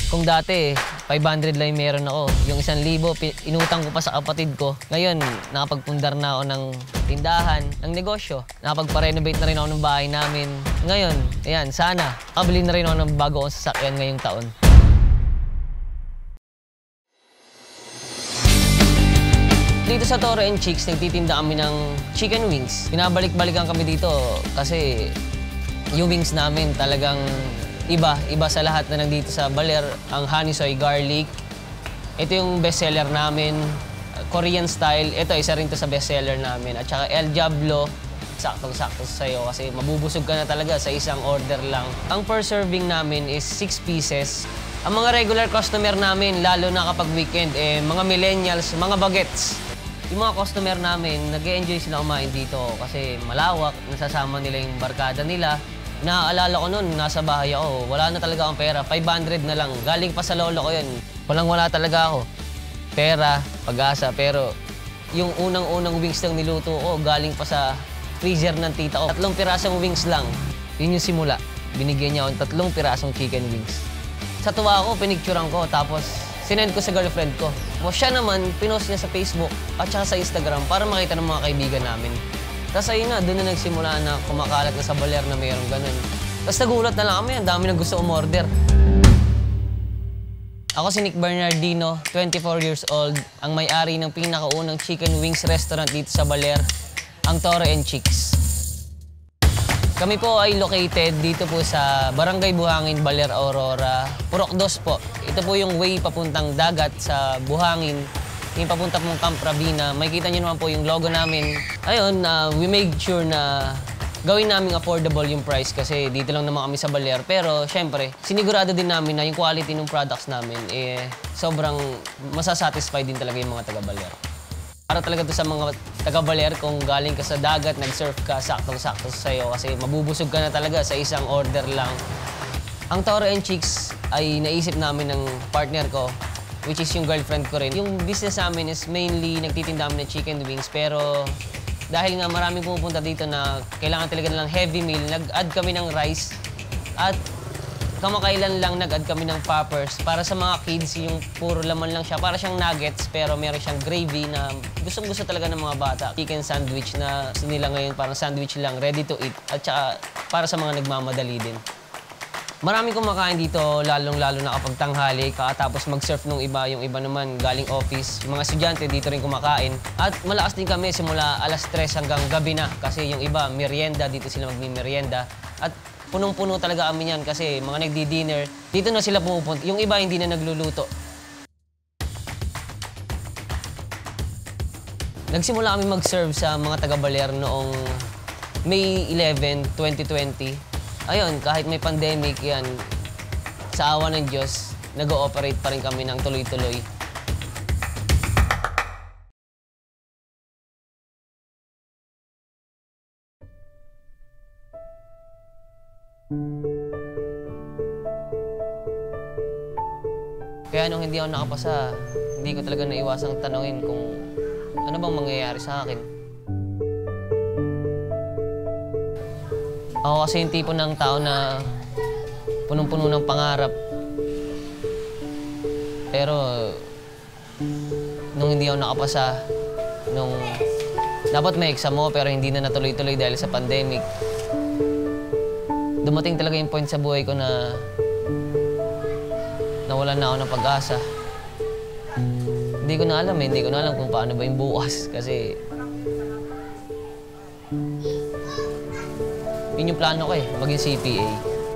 Kung dati, 500 lang yung meron ako. Yung 1,000, inutang ko pa sa kapatid ko. Ngayon, nakapagpundar na ako ng tindahan, ng negosyo. Nakapagpa-renovate na rin ako ng bahay namin. Ngayon, ayan, sana, kabili na rin ako ng bago kong sasakyan ngayong taon. Dito sa Toro and Chicks, nagtitinda kami ng chicken wings. Pinabalik-balikan kami dito kasi yung wings namin talagang iba sa lahat na nandito sa Baler. Ang honey soy garlic. Ito yung bestseller namin, Korean style. Ito, isa rin to sa bestseller namin. At saka El Diablo, saktong-sakto sa'yo kasi mabubusog ka na talaga sa isang order lang. Ang per serving namin is 6 pieces. Ang mga regular customer namin, lalo na kapag weekend, mga millennials, mga bagets. Yung mga customer namin, nag-e-enjoy sila kumain dito kasi malawak, nasasama nila yung barkada nila. Naaalala ko noon, nasa bahay ako, wala na talaga akong pera, 500 na lang. Galing pa sa lolo ko yun. Walang-wala talaga ako. Pera, pag-asa, pero yung unang-unang wings lang niluto ko, galing pa sa freezer ng tita ko. 3 pirasong wings lang. Yun yung simula. Binigyan niya ako ng 3 pirasong chicken wings. Sa tuwa ko, pinicturean ko, tapos sinend ko sa girlfriend ko. O siya naman, pinost niya sa Facebook at saka sa Instagram para makita ng mga kaibigan namin. Tapos ayun na, doon na nagsimula na kumakalat na sa Baler na mayroong ganun. Tapos nagulat na lang kami, ang dami nang gusto umorder. Ako si Nick Bernardino, 24 years old, ang may-ari ng pinakaunang chicken wings restaurant dito sa Baler, ang Toro and Chicks. Kami po ay located dito po sa Barangay Buhangin, Baler, Aurora, Purok 2 po. Ito po yung way papuntang dagat sa Buhangin, yung papunta pong Camp Ravina. Makikita nyo naman po yung logo namin. Ayun, we made sure na gawin namin affordable yung price kasi dito lang naman kami sa Baler. Pero syempre, sinigurado din namin na yung quality ng products namin sobrang masasatisfy din talaga yung mga taga-Baler. Para talaga to sa mga taga-Baler, kung galing ka sa dagat, nag-surf ka, saktong-sakto sa'yo kasi mabubusog ka na talaga sa isang order lang. Ang Toro and Chicks ay naisip namin ng partner ko, which is yung girlfriend ko rin. Yung business namin is mainly nagtitinda kami ng chicken wings, pero dahil nga maraming pumupunta dito na kailangan talaga ng heavy meal, nag-add kami ng rice at kamakailan lang nag-add kami ng poppers para sa mga kids, yung puro laman lang siya. Para siyang nuggets pero meron siyang gravy na gustong-gusto talaga ng mga bata. Chicken sandwich na nila ngayon parang sandwich lang, ready to eat. At saka para sa mga nagmamadali din. Maraming kumakain dito, lalong-lalo na kapag tanghali, kakatapos mag-surf nung iba, yung iba naman galing office. Yung mga estudyante dito rin kumakain. At malakas din kami simula 3:00 hanggang gabi na kasi yung iba merienda, dito sila magmi-merienda. At punong-puno talaga kami yan kasi mga nagdi-dinner, dito na sila pumupunta. Yung iba hindi na nagluluto. Nagsimula kami mag-serve sa mga taga-Baler noong May 11, 2020. Ayun, kahit may pandemic yan, sa awa ng Diyos, nag-ooperate pa rin kami ng tuloy-tuloy. Kaya nung hindi ako nakapasa, hindi ko talaga naiwasang tanungin kung ano bang mangyayari sa akin. Ako kasi yung tipo ng tao na punong-puno ng pangarap. Pero nung hindi ako nakapasa, nung dapat may exam mo pero hindi na natuloy-tuloy dahil sa pandemic, dumating talaga yung point sa buhay ko na nawalan na ako ng pag-asa. Hindi ko na alam hindi ko na alam kung paano ba yung bukas kasi yun yung plano ko maging CPA.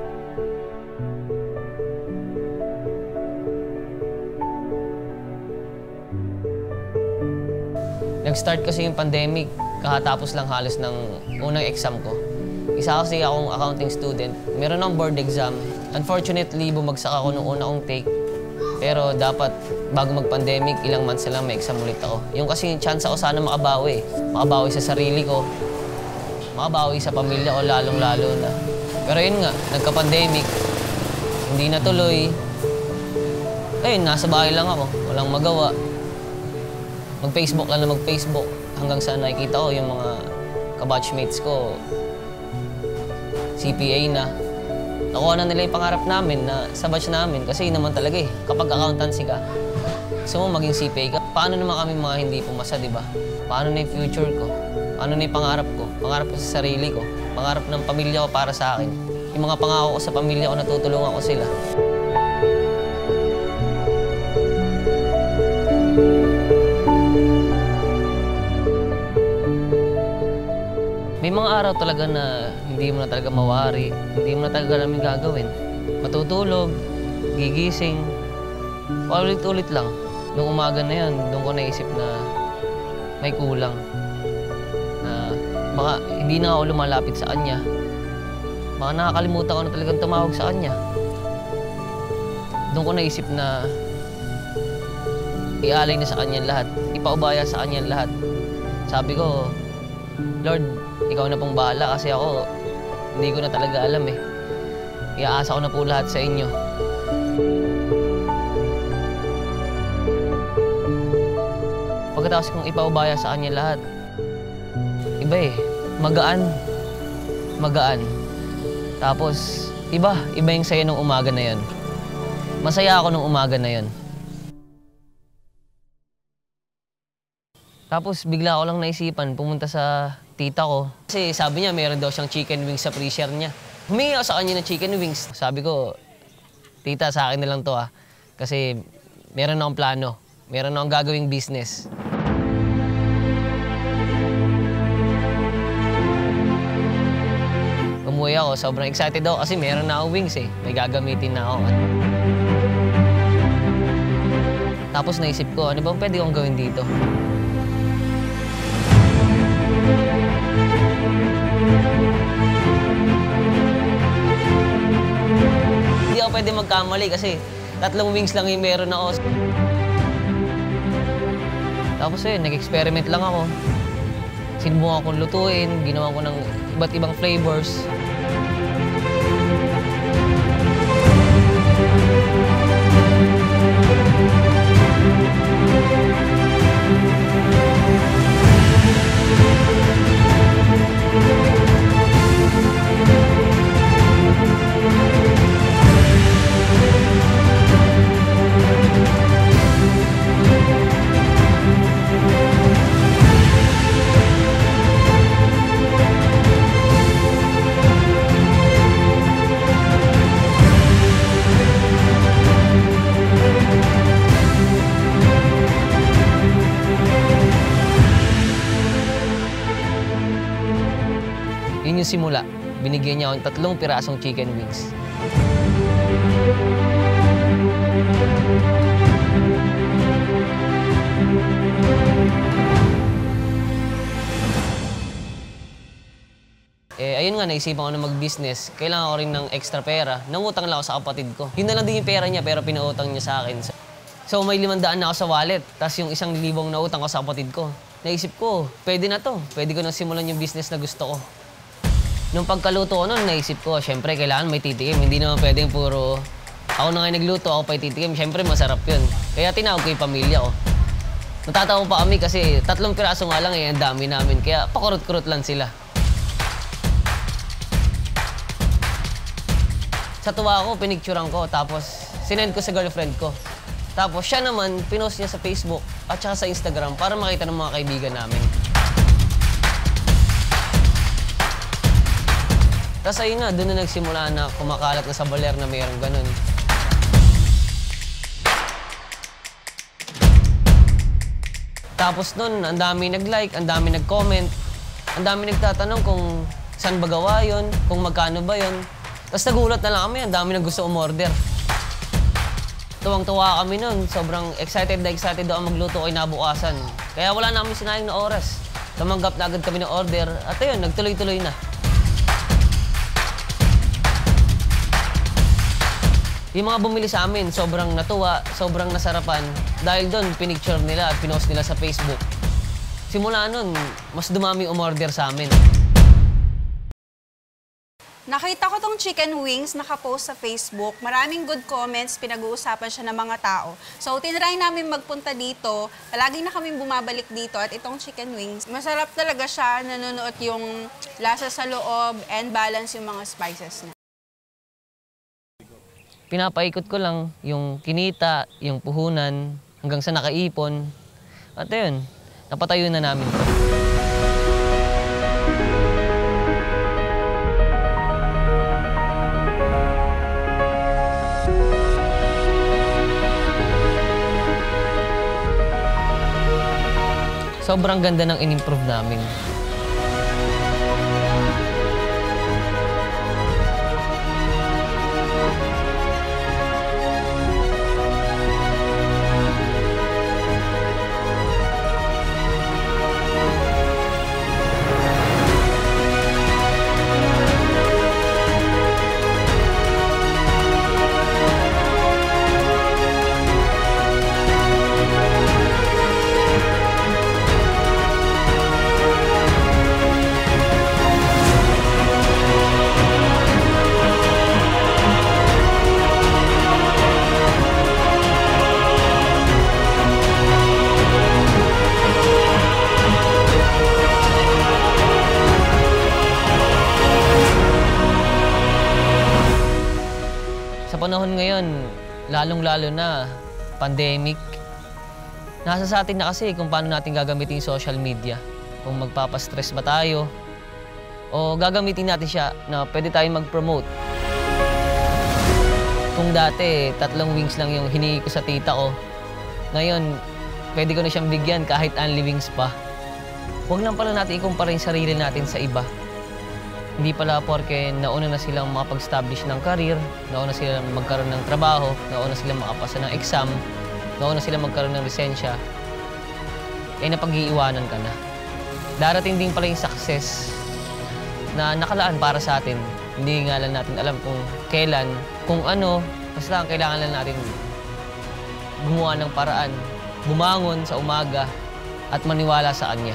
Nag-start kasi yung pandemic, kakatapos lang halos ng unang exam ko. Isa kasi akong accounting student. Meron akong board exam. Unfortunately, bumagsak ako nung una kong take. Pero dapat, bago mag-pandemic, ilang months na lang may exam ulit ako. Yung kasi chance ako sana makabawi. Makabawi sa sarili ko. Makabawi sa pamilya ko, lalong-lalo na. Pero yun nga, nagka-pandemic. Hindi natuloy. Ayun, nasa bahay lang ako. Walang magawa. Mag-Facebook lang na mag-Facebook. Hanggang sa nakikita ko yung mga kabatchmates ko, CPA na. Nakuha na nila yung pangarap namin na sa batch namin kasi yun naman talaga eh. Kapag accountancy ka, gusto mo maging CPA ka. Paano naman kami mga hindi pumasa, di ba? Paano na yung future ko? Paano na yung pangarap ko? Pangarap ko sa sarili ko. Pangarap ng pamilya ko para sa akin. Yung mga pangako ko sa pamilya ko, natutulungan ko sila. May mga araw talaga na hindi mo na talaga mawari, hindi mo na talaga namin gagawin. Matutulog, gigising, paulit-ulit lang. Nung umaga na yun, doon ko naisip na may kulang. Na baka hindi na ako lumalapit sa kanya. Baka nakakalimutan ko na talagang tumawag sa kanya. Doon ko naisip na ialay na sa kanya lahat, ipaubaya sa kanya lahat. Sabi ko, Lord, ikaw na pong bahala kasi ako, hindi ko na talaga alam eh. Iaasa ko na po lahat sa inyo. Pagkatapos kong ipaubaya sa kanya lahat, iba eh, magaan. Magaan. Tapos, iba yung saya nung umaga na yon. Masaya ako nung umaga na yon. Tapos bigla ko lang naisipan, pumunta sa tita ko. Kasi sabi niya, mayroon daw siyang chicken wings sa freezer niya. Humingi ako sa kanya ng chicken wings. Sabi ko, tita, sa akin na lang to ah. Kasi meron akong plano. Meron akong gagawing business. Umuwi ako, sobrang excited ako kasi meron na akong wings eh. May gagamitin na ako. Tapos naisip ko, ano bang pwede kong gawin dito? Hindi ako pwede magkamali kasi 3 wings lang yung meron ako. Tapos yun, nag-experiment lang ako. Sinubukan kong lutuin, ginawa ko ng iba't ibang flavors. Yun yung simula. Binigyan niya akong 3 pirasong chicken wings. Ayun nga, naisipan ko na mag-business. Kailangan ko rin ng extra pera. Nangutang lang ako sa kapatid ko. Yun na lang din yung pera niya, pero pinautang niya sa akin. So may 500 na ako sa wallet, tapos yung 1,000 na utang ko sa kapatid ko. Naisip ko, pwede na to. Pwede ko na simulan yung business na gusto ko. Nung pagkaluto ko nun, naisip ko, syempre, kailangan may titikim. Hindi naman pwedeng puro, ako na nga nagluto, ako pa titikim. Syempre, masarap yun. Kaya tinawag ko yung pamilya ko. Natatawa pa kami kasi 3 piraso nga lang eh, ang dami namin. Kaya pakurot-kurot lang sila. Sa tuwa ko, pinicturean ko, tapos sinend ko sa girlfriend ko. Tapos siya naman, pinost niya sa Facebook at saka sa Instagram para makita ng mga kaibigan namin. Tapos ayun na, doon na nagsimula na kumakalat na sa baler na mayroong ganun. Tapos nun, ang dami nag-like, ang dami nag-comment, ang dami nagtatanong kung saan ba gawa yun, kung magkano ba yun. Tapos nagulat na lang kami, ang dami nang gusto umorder. Tuwang-tuwa kami nun, sobrang excited daw ang magluto ko kinabukasan. Kaya wala na kami sinayang na oras. Tumanggap na agad kami ng order at ayun, nagtuloy-tuloy na. Yung mga bumili sa amin, sobrang natuwa, sobrang nasarapan. Dahil doon, pinicture nila at pinost nila sa Facebook. Simula nun, mas dumami umorder sa amin. Nakita ko tong chicken wings nakapost sa Facebook. Maraming good comments, pinag-uusapan siya ng mga tao. So, tinry namin magpunta dito. Palagi na kami bumabalik dito at itong chicken wings, masarap talaga siya, nanunuot yung lasa sa loob and balance yung mga spices niya. pinapaikot ko lang yung kinita, yung puhunan, hanggang sa nakaipon. At ayun, napatayo na namin to. Sobrang ganda ng in-improve namin. Sa panahon ngayon, lalong-lalo na pandemic, nasa sa atin na kasi kung paano natin gagamitin yung social media. Kung magpapastress ba tayo, o gagamitin natin siya na pwede tayong mag-promote. Kung dati, 3 wings lang yung hiningi ko sa tita ko, ngayon, pwede ko na siyang bigyan kahit only wings pa. Huwag lang pala natin ikumpara yung sarili natin sa iba. Hindi pala porke nauna na silang makapag-establish ng career, nauna silang magkaroon ng trabaho, nauna silang makapasa ng exam, nauna silang magkaroon ng lisensya, eh napag-iiwanan ka na. Darating din pala yung success na nakalaan para sa atin. Hindi nga lang natin alam kung kailan, kung ano, basta ang kailangan lang natin gumawa ng paraan, bumangon sa umaga at maniwala sa Kanya.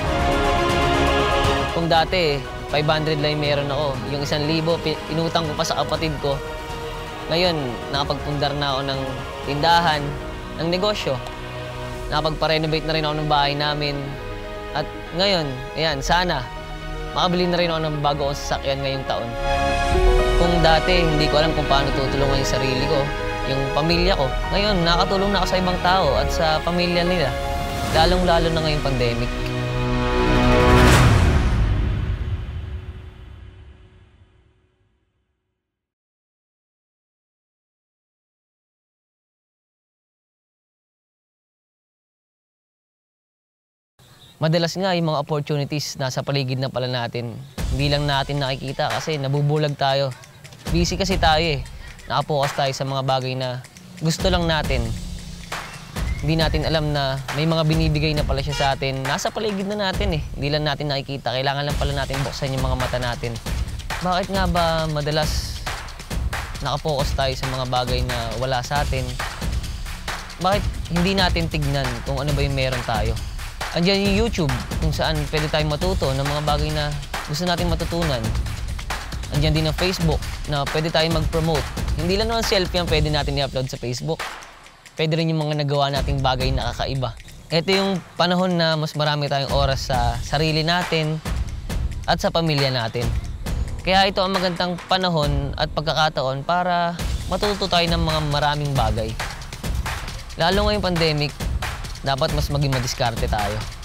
Kung dati, 500 lang meron ako. Yung 1,000, inutang ko pa sa kapatid ko. Ngayon, nakapagpundar na ako ng tindahan, ng negosyo. Nakapagpa-renovate na rin ako ng bahay namin. At ngayon, ayan, sana, makabili na rin ako ng bago kong sasakyan ngayong taon. Kung dati, hindi ko alam kung paano tutulungan yung sarili ko, yung pamilya ko. Ngayon, nakatulong na ako sa ibang tao at sa pamilya nila. Lalong-lalo na ngayong pandemic. Madalas nga yung mga opportunities nasa paligid na pala natin. Hindi lang natin nakikita kasi nabubulag tayo. Busy kasi tayo eh. Nakapokus tayo sa mga bagay na gusto lang natin. Hindi natin alam na may mga binibigay na pala siya sa atin. Nasa paligid na natin eh. Hindi lang natin nakikita. Kailangan lang pala natin buksan yung mga mata natin. Bakit nga ba madalas nakapokus tayo sa mga bagay na wala sa atin? Bakit hindi natin tignan kung ano ba yung meron tayo? Andiyan yung YouTube, kung saan pwede tayong matuto ng mga bagay na gusto natin matutunan. Andiyan din ang Facebook, na pwede tayong mag-promote. Hindi lang naman selfie ang pwede natin i-upload sa Facebook. Pwede rin yung mga nagawa nating bagay na kakaiba. Ito yung panahon na mas marami tayong oras sa sarili natin at sa pamilya natin. Kaya ito ang magandang panahon at pagkakataon para matuto tayo ng mga maraming bagay. Lalo ngayong pandemic, dapat mas maging madiskarte tayo.